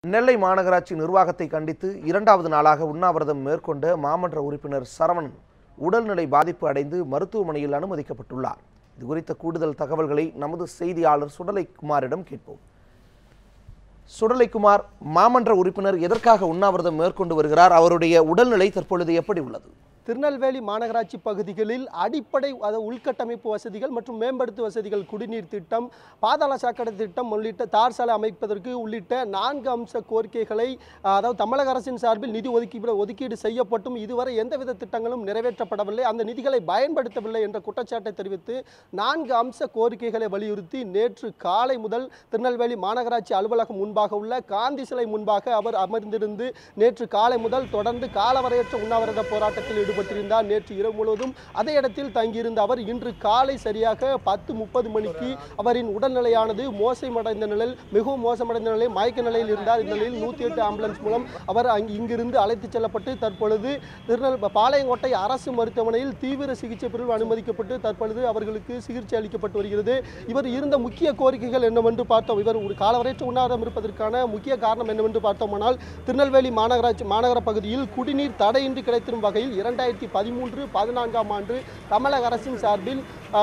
நெல்லை மாநகராட்சி நிர்வாகத்தை கண்டித்து இரண்டாவது நாளாக உண்ணாவிரதம் மேற்கொண்ட மாமன்ற உறுப்பினர் சரவணன் உடல்நிலை பாதிப்பு அடைந்து மருத்துவமனையில் அனுமதிக்கப்பட்டுள்ளார். இது குறித்த கூடுதல் தகவல்களை நமது செய்தியாளர் சுடலைக்குமாரிடம் கேட்போம். சுடலைக்குமார், மாமன்ற உறுப்பினர் எதற்காக உண்ணாவிரதம் மேற்கொண்டு வருகிறார்? அவருடைய உடல்நிலை தற்பொழுது எப்படி உள்ளது? திருநெல்வேலி மாநகராட்சி பகுதிகளில் அடிப்படை உள்கட்டமைப்பு வசதிகள் மற்றும் மேம்படுத்து வசதிகள், குடிநீர் திட்டம், பாதாள சாக்கடை திட்டம் உள்ளிட்ட தார் சாலை அமைப்பதற்கு உள்ளிட்ட 4 அம்ச கோரிக்கைகளை தமிழக அரசின் சார்பில் நிதி ஒதுக்கீடு செய்யப்பட்டும் இதுவரை எந்தவித திட்டங்களும் நிறைவேற்றப்படவில்லை, அந்த நிதிகளை பயன்படுத்தவில்லை என்ற குற்றச்சாட்டை தெரிவித்து 4 அம்ச கோரிக்கைகளை வலியுறுத்தி நேற்று காலை முதல் திருநெல்வேலி மாநகராட்சி அலுவலகம் முன்பாக உள்ள காந்தி சிலை முன்பாக அவர் அமர்ந்திருந்து நேற்று காலை முதல் தொடர்ந்து காலவரையற்ற உண்ணாவிரத போராட்டத்தில் ஈடுபட்டிருந்தார். நேற்று இரவு முழுவதும் அதே இடத்தில் தங்கியிருந்த அவர் இன்று காலை சரியாக 10:30 மணிக்கு அவரின் உடல்நிலையானது மிகவும் மோசமடைந்த நிலையில் மயக்க நிலையில் இருந்தார். இந்த நிலையில் 108 ஆம்புலன்ஸ் மூலம் அவர் இங்கிருந்து அழைத்துச் செல்லப்பட்டு தற்பொழுது பாளையங்கோட்டை அரசு மருத்துவமனையில் தீவிர சிகிச்சை பிரிவில் அனுமதிக்கப்பட்டு தற்பொழுது அவர்களுக்கு சிகிச்சை அளிக்கப்பட்டு வருகிறது. இவர் இருந்த முக்கிய கோரிக்கைகள் என்னவென்று பார்த்தோம். இவர் ஒரு காலவரையற்ற உண்ணாவிரதம் இருப்பதற்கான முக்கிய காரணம் என்னவென்று பார்த்தோமானால், திருநெல்வேலி மாநகர பகுதியில் குடிநீர் தடையின்றி கிடைத்திடும் வகையில் 2013-14ஆம் ஆண்டு தமிழக அரசின் சார்பில்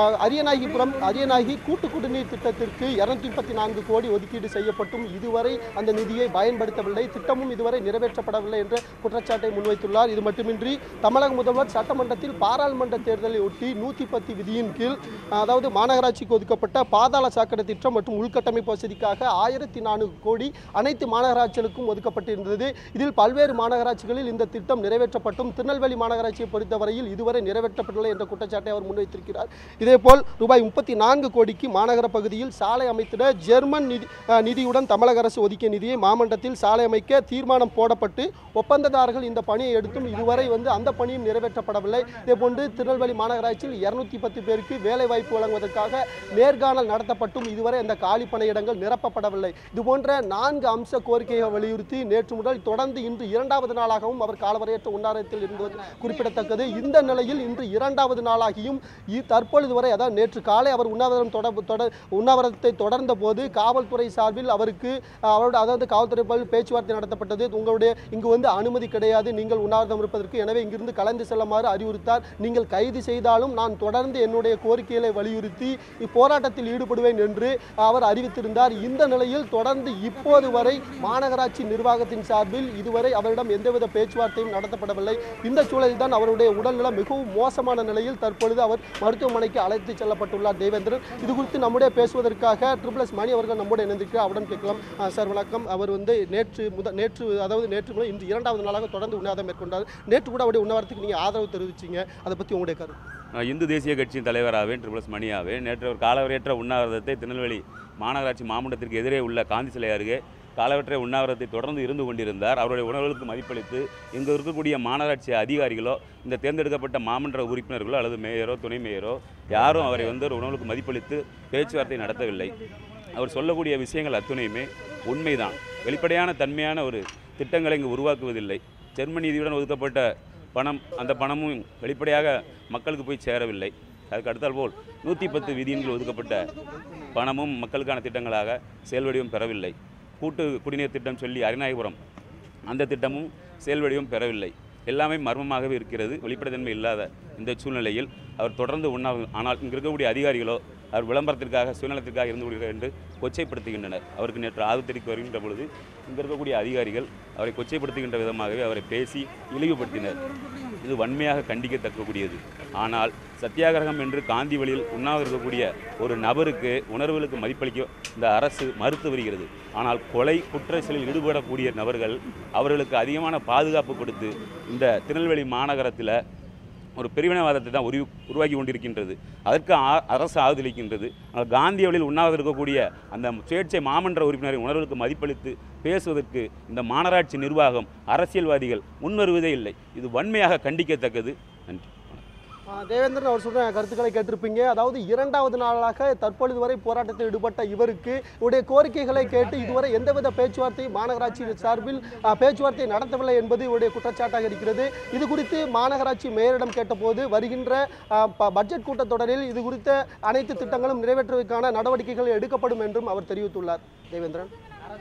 அரியநாயகி கூட்டு குடிநீர் திட்டத்திற்கு 234 கோடி ஒதுக்கீடு செய்யப்பட்டும் இதுவரை அந்த நிதியை பயன்படுத்தவில்லை, திட்டமும் இதுவரை நிறைவேற்றப்படவில்லை என்ற குற்றச்சாட்டை முன்வைத்துள்ளார். இது மட்டுமின்றி தமிழக முதல்வர் சட்டமன்றத்தில் பாராளுமன்ற தேர்தலை ஒட்டி 110 விதியின் கீழ் மாநகராட்சிக்கு ஒதுக்கப்பட்ட பாதாள சாக்கடை திட்டம் மற்றும் உள்கட்டமைப்பு வசதிக்காக 1400 கோடி அனைத்து மாநகராட்சிகளுக்கும் ஒதுக்கப்பட்டிருந்தது. இதில் பல்வேறு மாநகராட்சிகளில் இந்த திட்டம் நிறைவேற்றப்பட்டும் திருநெல்வேலி மாநகராட்சியை பொறுத்தவரையில் இதுவரை நிறைவேற்றப்படவில்லை என்ற குற்றச்சாட்டை அவர் முன்வைத்திருக்கிறார். இதேபோல் ரூபாய் 34 கோடிக்கு மாநகர பகுதியில் சாலை அமைத்திட ஜெர்மன் நிதியுடன் தமிழக அரசு ஒதுக்கிய நிதியை மாமன்றத்தில் சாலை அமைக்க தீர்மானம் போடப்பட்டு ஒப்பந்ததாரர்கள் இந்த பணியை எடுத்தும் இதுவரை அந்த பணியும் நிறைவேற்றப்படவில்லை. இதேபோன்று திருநெல்வேலி மாநகராட்சியில் 210 பேருக்கு வேலை வாய்ப்பு வழங்குவதற்காக நேர்காணல் நடத்தப்பட்டும் இதுவரை அந்த காலி பணியிடங்கள் நிரப்பப்படவில்லை. இதுபோன்ற 4 அம்ச கோரிக்கைகளை வலியுறுத்தி நேற்று முதல் தொடர்ந்து இன்று இரண்டாவது நாளாகவும் அவர் காலவரையற்ற உண்ணாவிரதத்தில் இருந்தது குறிப்பிடத்தக்கது. இந்த நிலையில் இன்று இரண்டாவது நாளாகியும் தற்பொழுது வரை நேற்று காலை அவர் உண்ணாவிரதத்தை தொடர்ந்த போது காவல்துறை சார்பில் அவருக்கு காவல்துறை பேச்சுவார்த்தை நடத்தப்பட்டது. இங்கு அனுமதி கிடையாது, நீங்கள் உண்ணாவிரதம் இருப்பதற்கு, எனவே இங்கிருந்து கலந்து செல்லுமாறு அறிவுறுத்தார். நீங்கள் கைது செய்தாலும் நான் தொடர்ந்து என்னுடைய கோரிக்கைகளை வலியுறுத்தி இப்போராட்டத்தில் ஈடுபடுவேன் என்று அவர் அறிவித்திருந்தார். இந்த நிலையில் தொடர்ந்து இப்போது வரை மாநகராட்சி நிர்வாகத்தின் சார்பில் இதுவரை அவரிடம் எந்தவித பேச்சுவார்த்தையும் நடத்தப்படவில்லை. இந்த சூழலில் தான் அவருடைய உடல்நலம் மிகவும் மோசமான நிலையில் தற்பொழுது அவர் மருத்துவமனைக்கு அழைத்து செல்லப்பட்டுள்ளார். தேவேந்திரன், இது குறித்து நம்முடைய பேசுவதற்காக ட்ரிபிள்எஸ் மணி அவர்கள் நம்முடைய இணைந்திருக்கிறார். அவருடன் கேட்கலாம். சார் வணக்கம். அவர் நேற்று முதல் இன்று இரண்டாவது நாளாக தொடர்ந்து உண்ணாவிரதம் மேற்கொண்டார். நேற்று கூட அவருடைய உண்ணாவிரத்துக்கு நீங்கள் ஆதரவு தெரிவிச்சிங்க, அதை பற்றி உங்களுடைய கருத்து? இந்து தேசிய கட்சியின் தலைவராகவே ட்ரிபிள்எஸ் மணியாவே நேற்று ஒரு காலவரையற்ற உண்ணாவிரதத்தை திருநெல்வேலி மாநகராட்சி மாமன்றத்திற்கு எதிரே உள்ள காந்தி சிலை அருகே காலவற்றை உண்ணாவிரதத்தை தொடர்ந்து இருந்து கொண்டிருந்தார். அவருடைய உணர்வுகளுக்கு மதிப்பளித்து இங்கு இருக்கக்கூடிய மாநகராட்சி அதிகாரிகளோ இந்த தேர்ந்தெடுக்கப்பட்ட மாமன்ற உறுப்பினர்களோ அல்லது மேயரோ துணை மேயரோ யாரும் அவரை ஒரு உணர்வுக்கு மதிப்பளித்து பேச்சுவார்த்தை நடத்தவில்லை. அவர் சொல்லக்கூடிய விஷயங்கள் அத்துணையுமே உண்மைதான். வெளிப்படையான தன்மையான ஒரு திட்டங்களை இங்கு உருவாக்குவதில்லை. ஜெர்மன் நிதியுடன் ஒதுக்கப்பட்ட பணம், அந்த பணமும் வெளிப்படையாக மக்களுக்கு போய் சேரவில்லை. அதுக்கு அடுத்தால் போல் 110 விதியின் ஒதுக்கப்பட்ட பணமும் மக்களுக்கான திட்டங்களாக செயல்வடிவம் பெறவில்லை. கூட்டு குடிநீர் திட்டம் சொல்லி அரியநாயகபுரம் அந்த திட்டமும் செயல்வடிவம் பெறவில்லை. எல்லாமே மர்மமாகவே இருக்கிறது. வெளிப்படைத்தன்மை இல்லாத இந்த சூழ்நிலையில் அவர் தொடர்ந்து ஆனால் இங்கு இருக்கக்கூடிய அதிகாரிகளோ அவர் விளம்பரத்திற்காக சுயநலத்திற்காக இருந்து கொள்கிறார் என்று கொச்சைப்படுத்துகின்றனர். அவருக்கு நேற்று ஆதரவு தெரிவிக்க வருகின்ற பொழுது இங்கே இருக்கக்கூடிய அதிகாரிகள் அவரை கொச்சைப்படுத்துகின்ற விதமாகவே அவரை பேசி இழிவுபடுத்தினர். இது வன்மையாக கண்டிக்கத்தக்கக்கூடியது. ஆனால் சத்தியாகிரகம் என்று காந்தி வழியில் உண்ணாவிரதம் இருக்கக்கூடிய ஒரு நபருக்கு உணர்வுகளுக்கு மதிப்பளிக்க இந்த அரசு மறுத்து வருகிறது. ஆனால் கொலை குற்ற செயலில் ஈடுபடக்கூடிய நபர்கள் அவர்களுக்கு அதிகமான பாதுகாப்பு கொடுத்து இந்த திருநெல்வேலி மாநகரத்தில் ஒரு பிரிவினைவாதத்தை தான் உருவாக்கி கொண்டிருக்கின்றது. அதற்கு அரசு ஆதரிக்கின்றது. ஆனால் காந்தி வழியில் உண்ணாவிரதம் இருக்கக்கூடிய அந்த சுயேட்சை மாமன்ற உறுப்பினரின் உணர்வுக்கு மதிப்பளித்து பேசுவதற்கு இந்த மாநகராட்சி நிர்வாகம், அரசியல்வாதிகள் முன்வருவதே இல்லை. இது வன்மையாக கண்டிக்கத்தக்கது. நன்றி. தேவேந்திரன், அவர் சொல்ற கருத்துக்களை கேட்டிருப்பீங்க. அதாவது இரண்டாவது நாளாக தற்பொழுது வரை போராட்டத்தில் ஈடுபட்ட இவருக்கு இவருடைய கோரிக்கைகளை கேட்டு இதுவரை எந்தவித பேச்சுவார்த்தை மாநகராட்சி சார்பில் பேச்சுவார்த்தை நடத்தவில்லை என்பது இவருடைய குற்றச்சாட்டாக இருக்கிறது. இது குறித்து மாநகராட்சி மேயரிடம் கேட்டபோது வருகின்ற பட்ஜெட் கூட்டத்தொடரில் இது குறித்த அனைத்து திட்டங்களும் நிறைவேற்றுவதற்கான நடவடிக்கைகள் எடுக்கப்படும் என்றும் அவர் தெரிவித்துள்ளார். தேவேந்திரன்.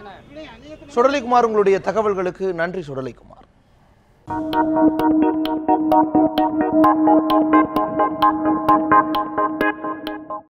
சுடலைக்குமார், உங்களுடைய தகவல்களுக்கு நன்றி சுடலைக்குமார்.